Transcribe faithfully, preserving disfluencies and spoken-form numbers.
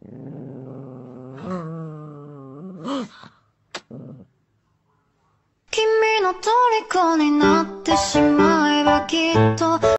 君の虜になってしまえばきっと